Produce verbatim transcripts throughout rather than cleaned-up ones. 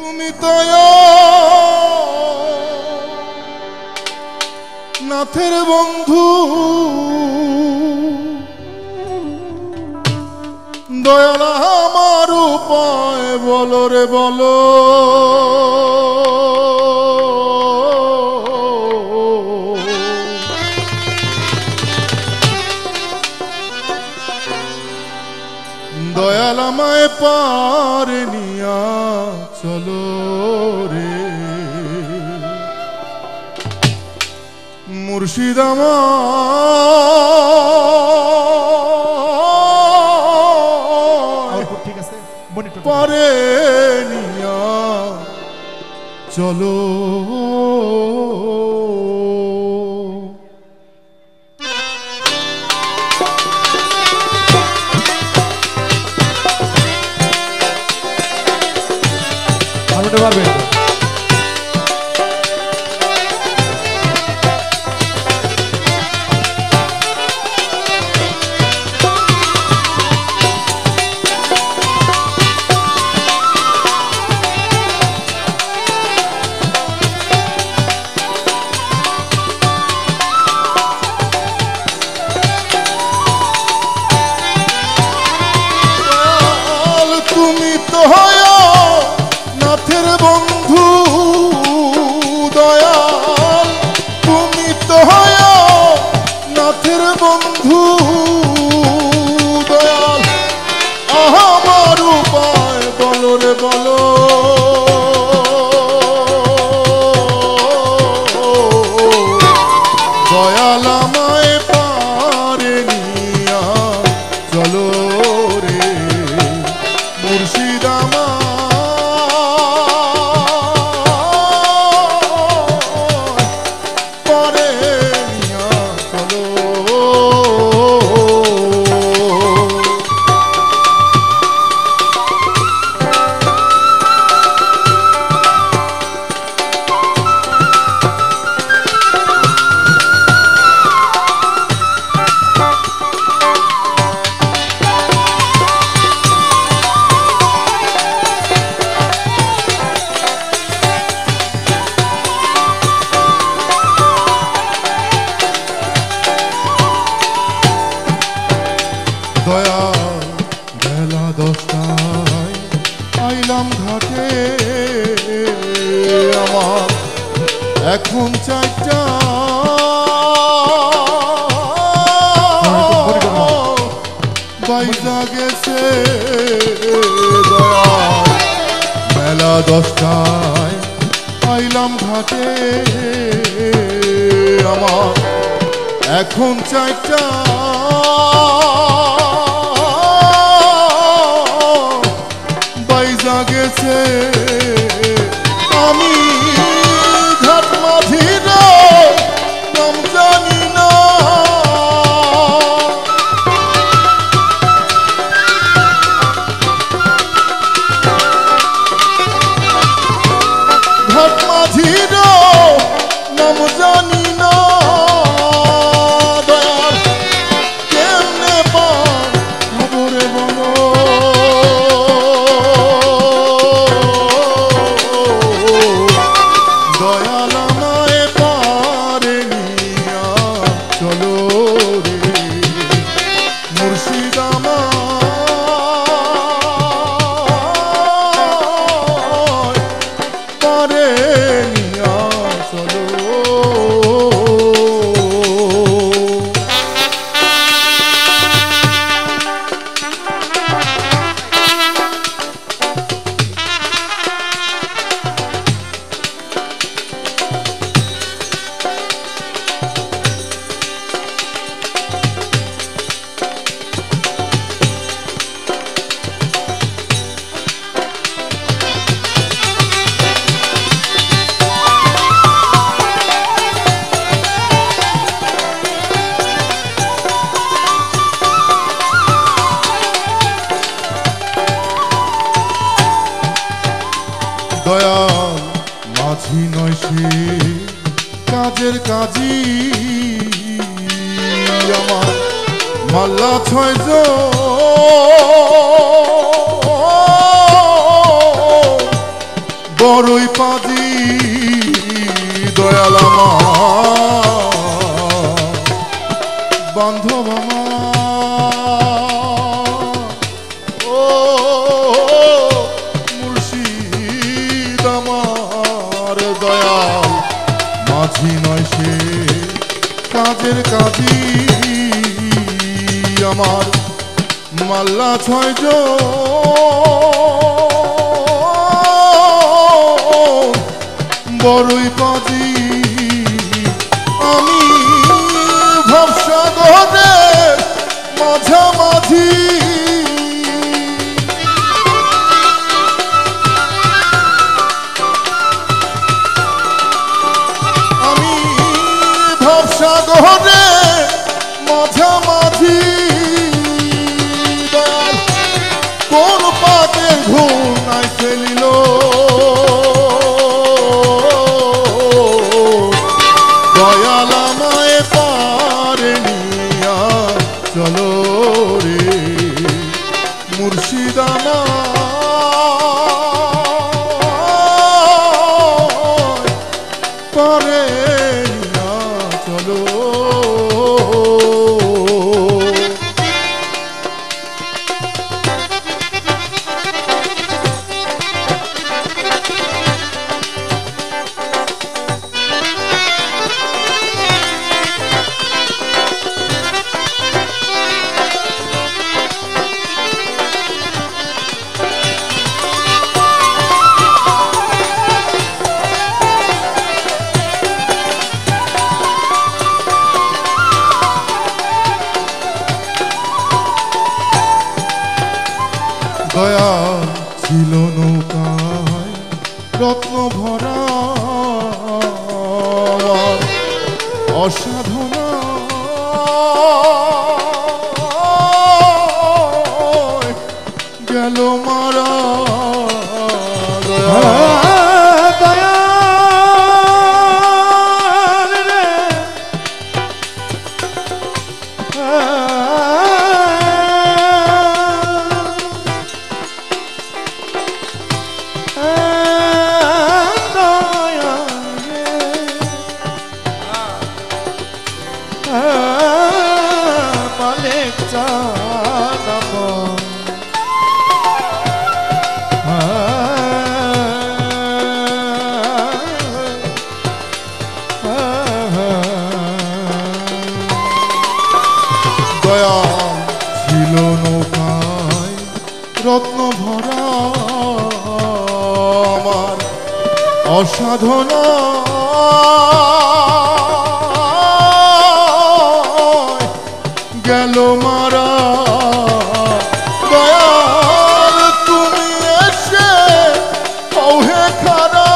তুমি তো নাথের বন্ধু, দয়াল আমার উপায় বলো রে বলো। দয়াল আমায় পারে নিয়া চলো রে মুর্শিদ আমার পারে নিয়া চলো। তুমি তো নাথের বন্ধু, দয়াল তুমি তো নাথের বন্ধু, দয়াল আমার উপায় বলো রে বলো। দয়াল আমায় পারে নিয়া চলো রে মুর্শিদ আমার পারে নিয়া চলো। দয়াল বেলা দশটায় আইলাম ঘাটে, আমার এখন চারটা বাইজা গেছে। দয়াল বেলা দশটায় আইলাম ঘাটে, আমার এখন চারটা বাইজা গেছে। আমি ঘাট মাঝির নাম জানি না, ঘাট মাঝির নাম জানি না। দয়াল কেমনে পার খবরে বলো। দয়াল আমায় পারে নিয়া চলো রে মুর্শিদ আমায় পারে নিয়া চলো। দয়াল মাঝি নয় সে কাজের কাজী, আমার মাল্লা ছয় বড়ই পাজি দয়াল আমার বান্ধব আমার ও মুর্শিদ আমার দয়াল মাঝি নয় সে কাজের কাজী আমার মাল্লা ছয় বড়ই পাজি আমি ভবসাগরে মাঝামাঝি আমি ভবসাগরে মাঝামাঝি কোন পাতে ঘূর্ণায় ফেলিল দয়াল আমায় পারে নিয়া চলো রে মুর্শিদ আমায় পারে নিয়া চলো দয়া ছিল নৌকায় রত্ন ভরা অসাধনা গেল মারা দয়া দয়া ছিল নৌকায় রত্ন ভরা আমার অসাধনা গেল মারা দয়াল তুমি এসে কৌহে খারা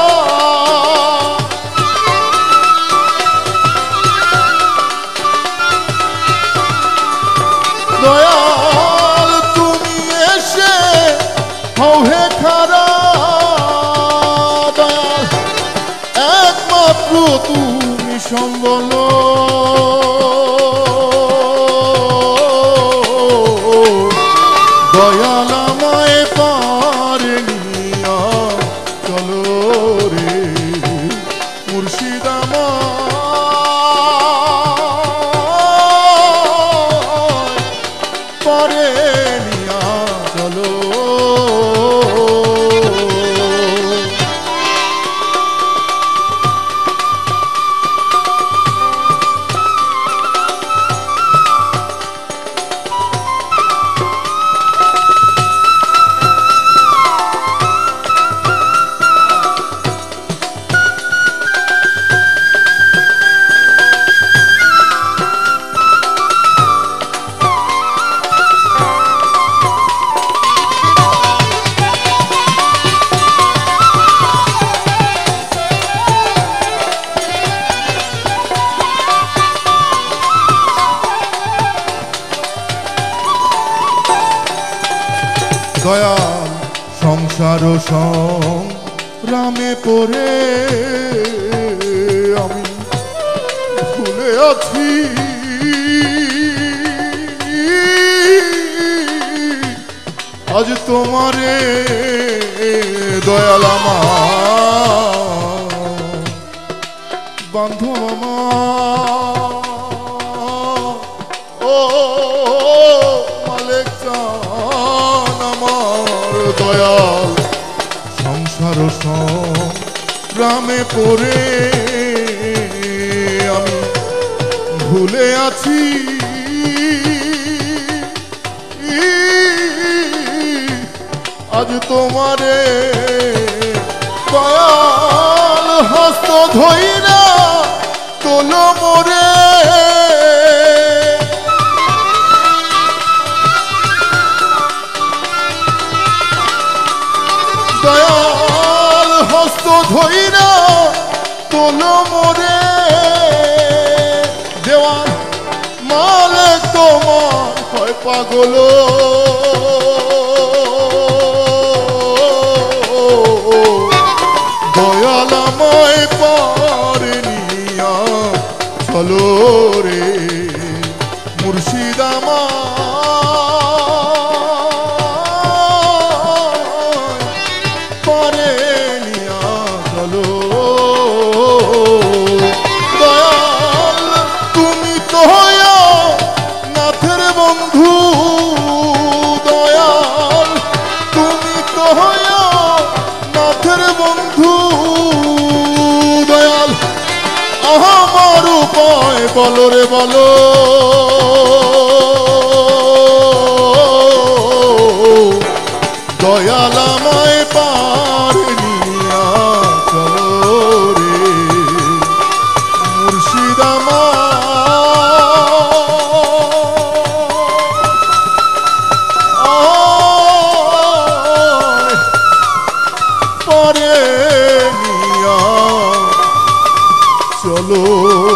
দয়াল তুমি এসে কৌহে খারা দয়াল একমাত্র তুমি সম্বল দয়াল আমায় পারে নিয়া চলো রে মুর্শিদ আমায় পারে নিয়া চলো দয়াল সংসার সংগ্রামে পড়ে আমি ভুলে আছি আজ তোমারে দয়াল আমার বান্ধব আমার ও মালিক চান আমার দয়াল সংসার সংগ্রামে পড়ে আমি ভুলে আছি আজ তোমারে দয়াল হস্ত ধইরা তোলো মোরে দয়াল হস্ত ধইরা তোলো মোরে দেওয়ান মালিক তোমার হয় পাগল দয়াল আমায় পারে নিয়া চলো রে মুর্শিদ আমায় পারে নিয়া চলো দয়াল তুমি তো হইয়া নাথের বন্ধু দয়াল তুমি তো হইয়া নাথের বন্ধু দয়াল আমার উপায় বলো রে বলো দয়াল আমায় পার নিয়া চলো রে মুর্শিদ আমায় পারে নিয়া চলো।